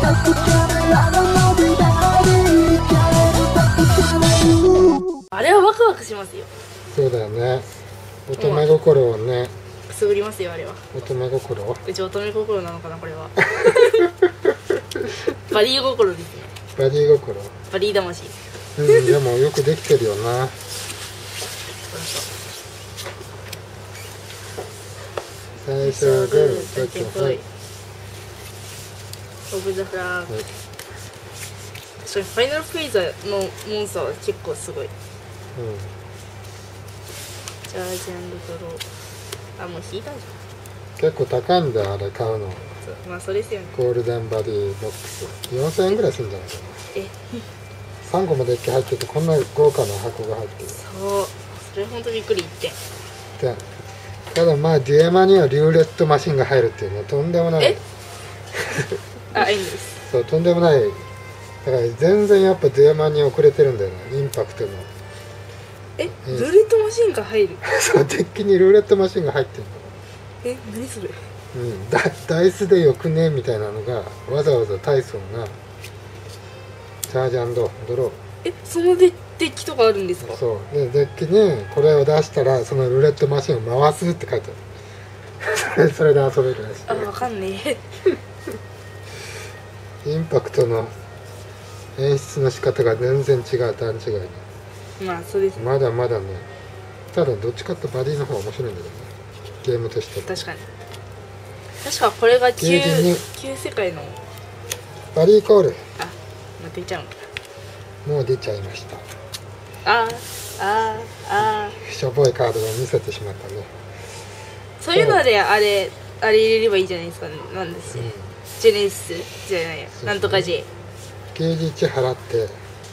あれはワクワクしますよ。 そうだよね。乙女心をね。 くすぐりますよ、あれは。 乙女心。 うち乙女心なのかな、これは。バディ心ですね。 バディ心。 バディ魂。 うん、でもよくできてるよな。最初はグー、だけど、はい。 オブザフラッグ。それファイナルフェイザーのモンスターは結構すごい。チャージ&ドロー。あ、もう引いたじゃん。 結構高いんだよ、あれ買うの。 まあそうですよね。 ゴールデンバディボックス4000円ぐらいするんじゃないかな。3個もデッキ入ってて、こんな豪華な箱が入ってる。 そう、それ本当びっくり1点。 ただまあデュエマにはリューレットマシンが入るっていうね、とんでもない。 あ、いいんです。 そう、とんでもない。だから全然やっぱデュエマに遅れてるんだよね、インパクトの。 ルーレットマシンが入る。 そう、デッキにルーレットマシンが入ってるの。 何それ。 ダイスでよくねみたいなのがわざわざタイソンがチャージ&ドロー。 そのデッキとかあるんですか。 そうで、デッキにこれを出したらそのルーレットマシンを回すって書いてある。それで遊べるらしい。 あ、わかんねインパクトの演出の仕方が全然違う、段違いに。 まあそうですね。 まだまだね。ただどっちかってバディの方が面白いんだけどね、ゲームとして。 確かに。確かこれが旧世界のバディコール。 あ、また出ちゃう。 もう出ちゃいました。しょぼいカードを見せてしまったね。 そういうのであれ入れればいいじゃないですか。なんですよ、ジェネシスじゃないや、なんとか J。 ゲージ1払って、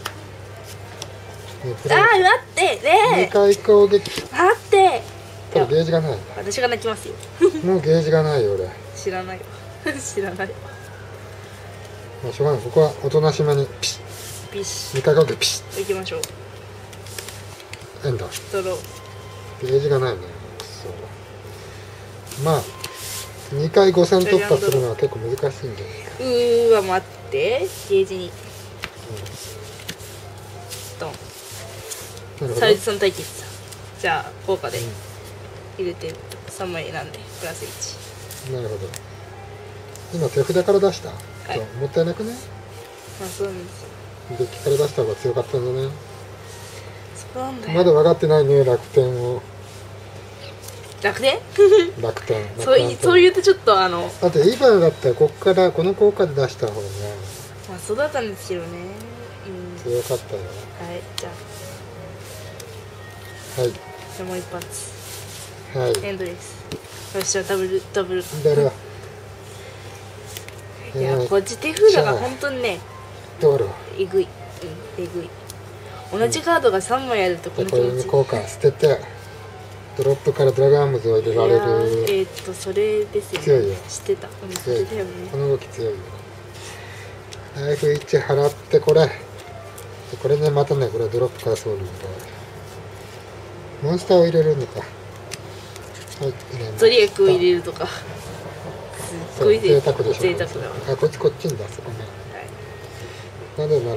待ってね 2回攻撃。 待ってただゲージがない。 私が泣きますよ。 もうゲージがないよ俺。 知らないわ知らないわ。 もうしょうがない。ここはおとなしめにピシッピシ 2回攻撃ピシッいきましょう。 ッエンド。 ドロー。 ゲージがないね。くそ。まあ2回5000突破するのは結構難しいんで。 待ってゲージにドン。サイズ3対決。じゃあ効果で入れて3枚選んでプラス1。 なるほど。今手札から出した、そうもったいなくね。 まあそうなんですよ。 デッキから出した方が強かったんだね。 そうなんだよ。 まだ分かってないね、楽天を。 楽天楽天そう言うとちょっとだってイーバーだったらこっからこの効果で出した方がまあそうだったんですけどね。 強かったよ。 はい、じゃあはい、 じゃあもう一発。 はい、 エンドです。よっしゃ、ダブルいや、こっち手札が本当にね、えぐい。えぐい。同じカードが3枚あるとこの気持ち。 これに効果捨ててドロップからドラゴンアームズを入れられる。 それですよね。 強いよ。 知ってた。それだよね。 この動き強いよ。ライフ1払ってこれね、またね、これドロップからソウルみたいな。モンスターを入れるのか。はい、入れます。 ゾリアクを入れるとか。すっごい贅沢でしょ。 贅沢だわ。 あ、こっちに出す。ごめん。なぜな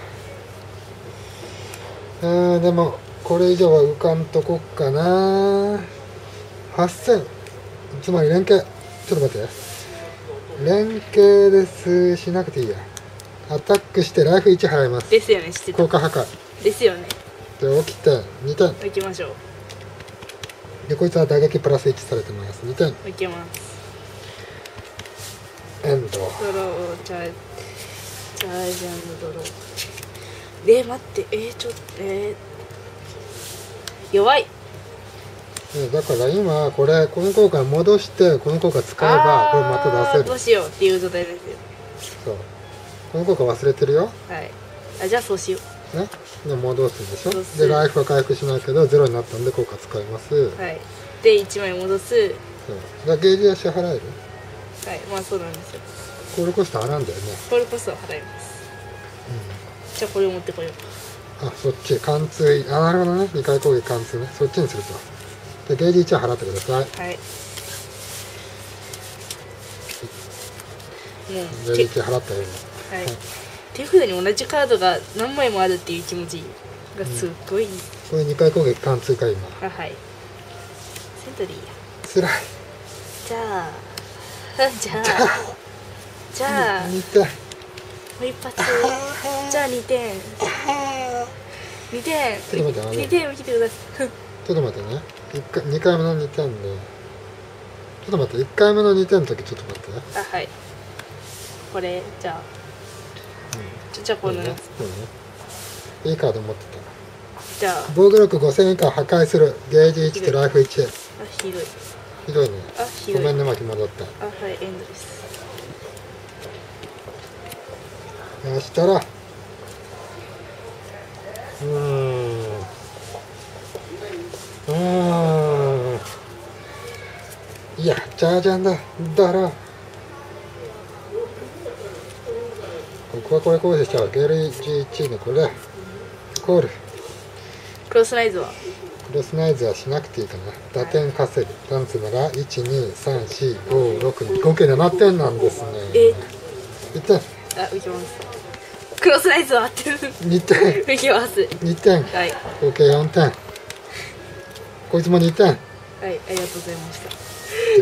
ら、でもこれ以上は浮かんとこっかな。8000、つまり連携。ちょっと待って、連携ですしなくていいや。アタックしてライフ1払います。 ですよね、知ってた。 効果破壊ですよね。 で起きて2点。 いきましょう。 でこいつは打撃プラス1されてます。2点。 いきます。 エンド。 ドロー、チャージ&ドロー。待って、ちょっと弱い。 だから今この効果戻してこの効果使えばこれまた出せる。 どうしようっていう状態ですよ。 そう、この効果忘れてるよ。 はい。じゃあそうしようね。で戻すでしょ。でライフは回復しないけどゼロになったんで効果使います。 はい。で1枚戻す。 そうだ、ゲージは支払える。 はい、まあそうなんですよ。 コールコスト払うんだよね。 コールコストは払います。じゃあこれを持ってこよう。 そっち貫通。なるほどね。2回攻撃貫通ね。そっちにすると。でゲージ1は払ってください。 はい。 ゲージ1払ったよ。 はい、手札に同じカードが何枚もあるっていう気持ちがすっごいいい、 これ2回攻撃貫通か今。 あ、はい、セントリーや。 つらい。 じゃあじゃあ 2点。 もう一発。じゃあ2点。2点。 ちょっと待って、 2点を切ってください。 ちょっと待ってね。2回目の2点で。ちょっと待って、1回目の2点の時ちょっと待ってね。 あ、はい。これ、じゃあ。じゃあこのやつ。 いいカード持ってた。 じゃあ。 防御力5000以下破壊する。ゲージ1とライフ1。 あ、ひどい。 ひどいね。 あ、ひどい。 ごめんね、巻き戻った。 あ、はい、エンドです。 よしたら。いや、ジャージャンだ。だろ。ここはこれこうでしたら、ゲージ1のこれだ。コール。 クロスナイズはクロスナイズはしなくていいかな。打点稼ぐ。ダンスなら、1、2、3、4、5、6、合計7点なんですね。1点。 あ、浮きます。クロスナイズは合ってる。 2点。 浮きます。 2点。 はい。 合計4点。こいつも2点。 はい、ありがとうございました。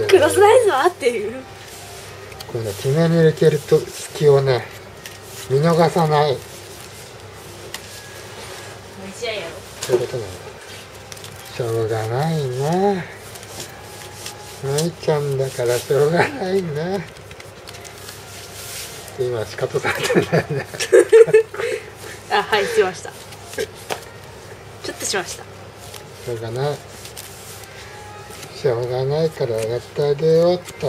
クロスナイズは合ってる。 これね、決めに入れてると隙をね、見逃さない。 試合やろ。 そういうことなの。しょうがないな。舞ちゃんだからしょうがないな。今仕方されてないね。 あ、はい、しました。ちょっとしました。 しょうがない。しょうがないからやってあげようっと。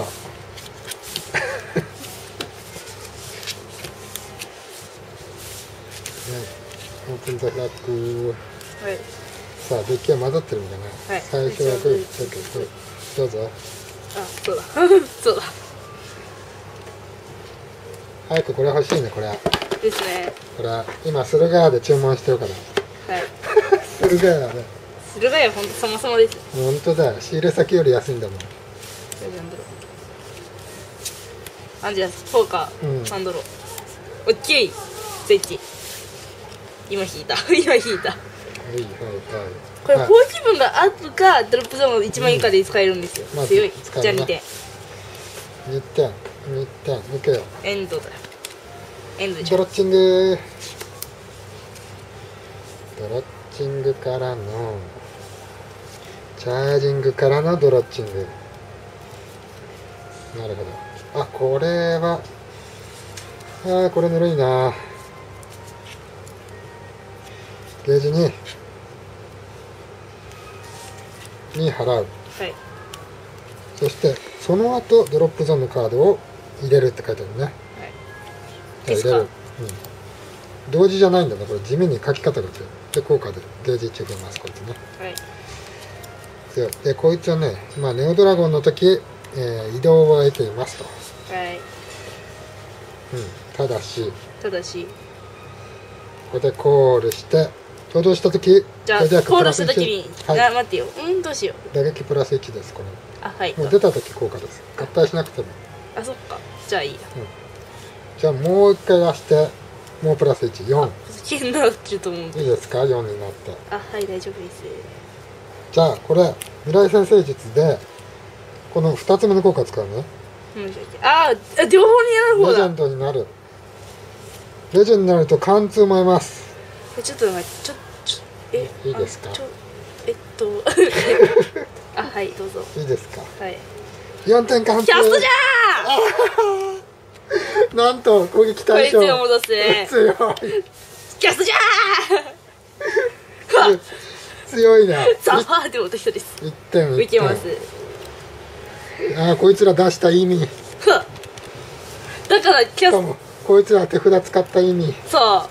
オープンザフラッグ。 はい。 さあ、デッキは混ざってるのかな。 はい。 最初はグー、だけど、どうぞ。 あ、そうだ。そうだ。 早くこれ欲しいね、これ。 ですね。 これ、今、駿河屋で注文してるから。 はい。 駿河屋で。 駿河屋ほんと様々です。 本当だよ。仕入れ先より安いんだもん。 アンジェラス、フォーカー、ハンドロー。オッケースイッチ。今引いた。今引いた。 はいはいはい。 これ、フォー気分がアップか、ドロップゾーン1万以下で使えるんですよ。 まあ強い。 使えるなじゃあ2点。 2点。2点。抜けよ。 エンドだよ。エンドでしょ。 ドロッチング。ドロッチングからの、チャージングからのドロッチング。なるほど。あ、これは、これぬるいな。ゲージに払う。 はい。 そしてその後ドロップゾーンのカードを入れるって書いてあるね。はい。じゃあ入れる。同時じゃないんだね。これ地味に書き方が違う。で効果でゲージ1入れます。こいつね。 はい。 強い。でこいつはね、まあネオドラゴンの時、移動を得ていますと。 はい。 ただしここでコールして登場した時、 じゃあコールした時に、待ってよ。どうしよう。打撃プラス1です。これ。 あ、はい。 もう出た時効果です。合体しなくても。 あ、そっか。じゃあいいや。 じゃあもう一回出してもうプラス1、4。 危険になってると思う。いいですか、4になって。 あ、はい、大丈夫です。 じゃあこれ未来先生術でこの2つ目の効果を使うね。 両方になる方だ。 レジェンドになる。レジェンドになると貫通も得ます。 ちょっと待って、 いいですか。 あ、はい、どうぞ。 いいですか。 はい。 4点貫通。 キャストじゃーなんと攻撃対象。 こいつを戻すね。 強い。 キャストじゃー強いな。 ザファーで落としたです。 1点いけます。 こいつら出した意味。 だからキャスト。 こいつら手札使った意味。 そう。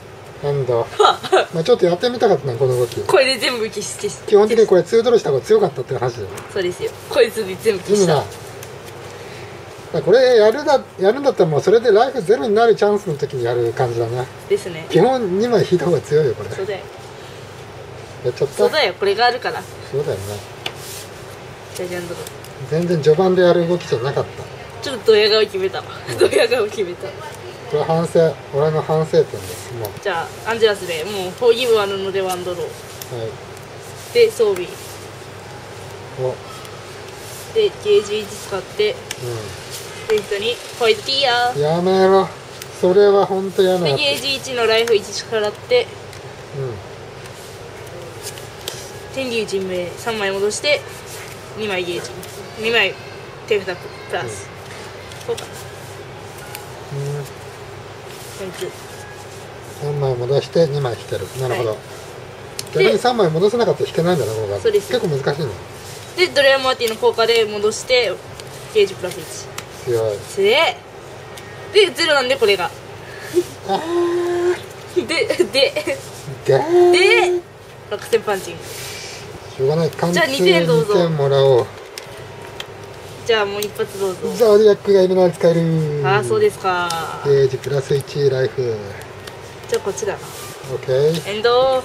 なんだ。まあちょっとやってみたかったな、この動き。 これで全部消し基本的にこれ2ドローした方が強かったっていう話だよ。 そうですよ。こいつで全部消した。 これやるんだったらもうそれでライフゼロになるチャンスの時にやる感じだね。 ですね。 基本2枚引いた方が強いよこれ。 そうだよ。 やっちゃった。 そうだよ、これがあるから。 そうだよね。 じゃじゃんドロ。 全然序盤でやる動きじゃなかった。 ちょっとドヤ顔決めたわ。ドヤ顔決めた。 これ反省、俺の反省点です。もうじゃあアンジェラスでもうフォーギブあるのでワンドローはいで装備おでゲージ1使ってで人にホワイトティーヤーやめろ、それは本当嫌なでやつ。 ゲージ1のライフ1払って天竜神明3枚戻して2枚ゲージ2枚手札プラス、そうかなこいつ 3枚戻して2枚引ける。なるほど、 はい逆に3枚戻せなかったら引けないんだな、ここが。 そうです結構難しいの。 でドレアマーティの効果で戻してゲージプラス1 強い。 強えでゼロなんでこれがあでで 6000パンチングしょうがない。貫通じゃあ2点どうぞ 2点もらおう。 じゃあもう一発どうぞザーディアックがいるのは使える。 ああそうですかゲージプラス1ライフ。 じゃあこっちだな OK エンド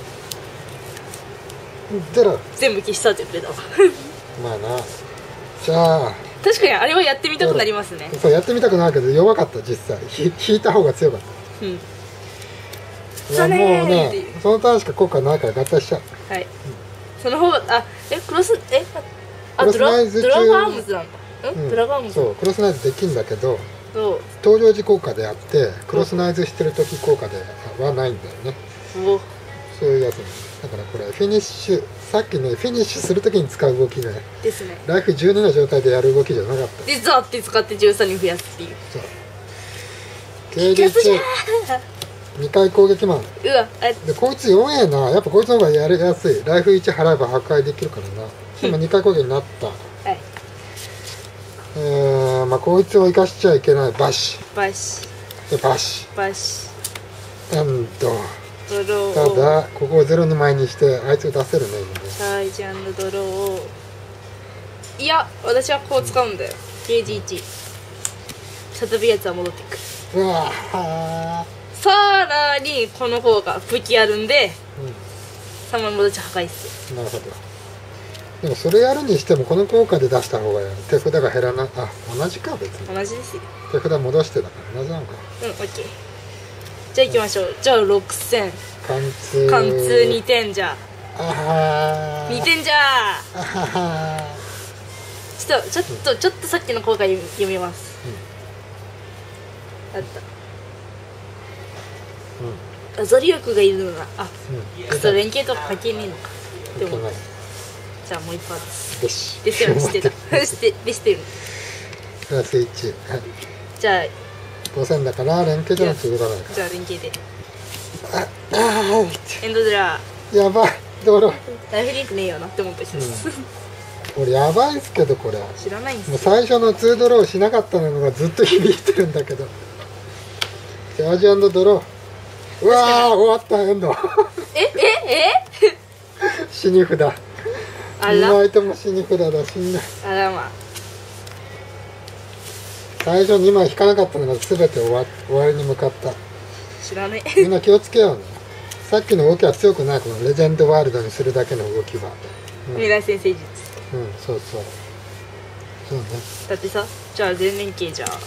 ゼロ。 全部消したって言ってたわまあな。じゃあ確かにあれはやってみたくなりますねそうやってみたくないけど弱かった。実際引いた方が強かったうんいやもうそうねーっねていうそのターンしか効果ないから合体しちゃう。 はいその方がクロスクロスナイズ中ドラゴンアームズなんだうんドラゴンアームズそうクロスナイズできんだけどそう登場時効果であってクロスナイズしてる時効果ではないんだよね。 おそういうやつね。だからこれフィニッシュ、さっきねフィニッシュする時に使う動きね、 ですねライフ12の状態でやる動きじゃなかった。 でザーって使って13に増やすっていうそうゲージ1 2回攻撃マンうわでこいつ弱えな。やっぱこいつの方がやりやすい。ライフ1払えば破壊できるからな。でも2回攻撃になったはいまあこいつを生かしちゃいけない。バシバシでバシバシエンド。 ドローただここを0の前にしてあいつを出せるね今ね。 チャージ&ドローいや私はこう使うんだよゲージ1再びやつは戻ってくるうわーさらにこの方が武器あるんで3枚戻っちゃ破壊っすなるほど。でもそれやるにしてもこの効果で出した方が手札が減らない。あ同じか。別に同じですよ手札戻してだから同じなのか。 オッケーじゃあ行きましょうじゃあ6000 貫通貫通2点じゃあはー 2点じゃあははちょっとさっきの効果読みます、あったゾリオクがいるのだクソ連携とか関係ねえのかでもじゃあもう一発よしですよね知ってたでしてるプラス1 じゃあ 5000だから連携じゃなくて動かないかじゃあ連携でら。 エンドドラやばい道路ライフリンクねえよなって思った人です、 俺やばいっすけどこれも知らないんすうよ最初の2ドローしなかったのがずっと響いてるんだけどチャージ&ドローうわー終わったエンド死に札あ 2 ら枚とも死に札だ。死んだ。 あらまあ最初2枚引かなかったのが全て終わりに向かった。 知らねみんな気をつけようね。さっきの動きは強くない。このレジェンドワールドにするだけの動きは未来先生術そうそうそうね。 だってさじゃあ全連携じゃあ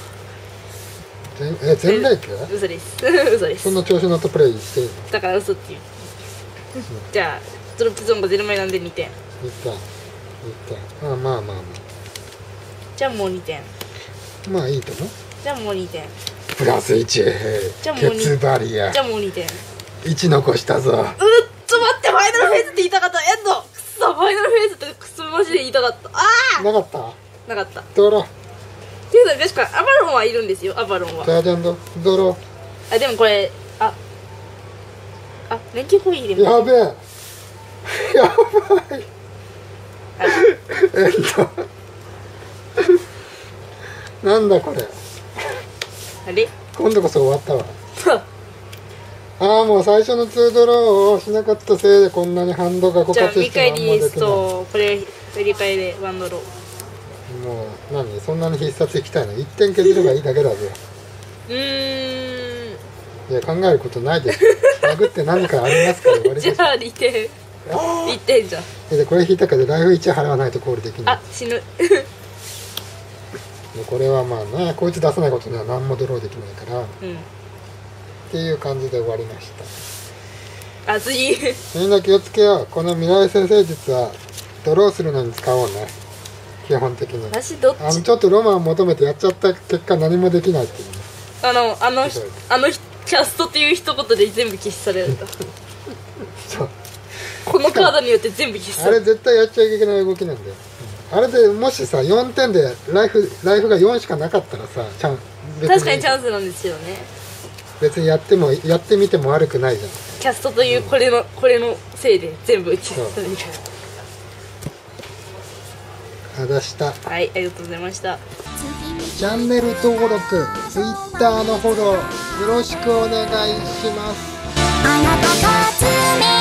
全連携嘘です嘘ですそんな調子乗ったプレイしていいの。 だから嘘っていうじゃあドロップゾーンが0枚なんで2点 1点まあまあまあじゃあもう2点まあいいと思う。 じゃあもう2点プラス1 じゃあもうケツバリアじゃあもう2点 1残したぞ。 待ってファイナルフェーズって言いたかったエンドくそファイナルフェーズってくそマジで言いたかったなかったなかったっドロていうのは確かアバロンはいるんですよアバロンはチャージ&ドロでもこれ連携攻撃入れますやべえやばいなんだこれ。 あれ今度こそ終わったわ。ああもう最初の2ドローをしなかったせいでこんなにハンドが枯じゃあ渇して見返り何もできない。 とこれ振り替えでワンドローもう何そんなに必殺いきたいの。1点削ればいいだけだぜ。いや考えることないです。殴って何かありますから終わりです。 じゃあ2点1点じゃんでこれ引いたからライフ1払わないとコールできない。 死ぬこれはまあねこいつ出さないことには何もドローできないから、 うんっていう感じで終わりました。 熱い。 みんな気をつけよう。この未来先生術はドローするのに使おうね。基本的に私どっちちょっとロマンを求めてやっちゃった結果何もできないっていうね。 あのキャストっていう一言で全部消し去られた。 そうこのカードによって全部消し去られあれ絶対やっちゃいけない動きなんだよ。あれでもしさ4点でライフが4しかなかったらさ確かにチャンスなんですよね。 別にやってみても悪くないじゃん。 キャストというこれのせいで全部消し去られる。 出した。 はい、ありがとうございました。 チャンネル登録、Twitter のフォローよろしくお願いします。 あなたが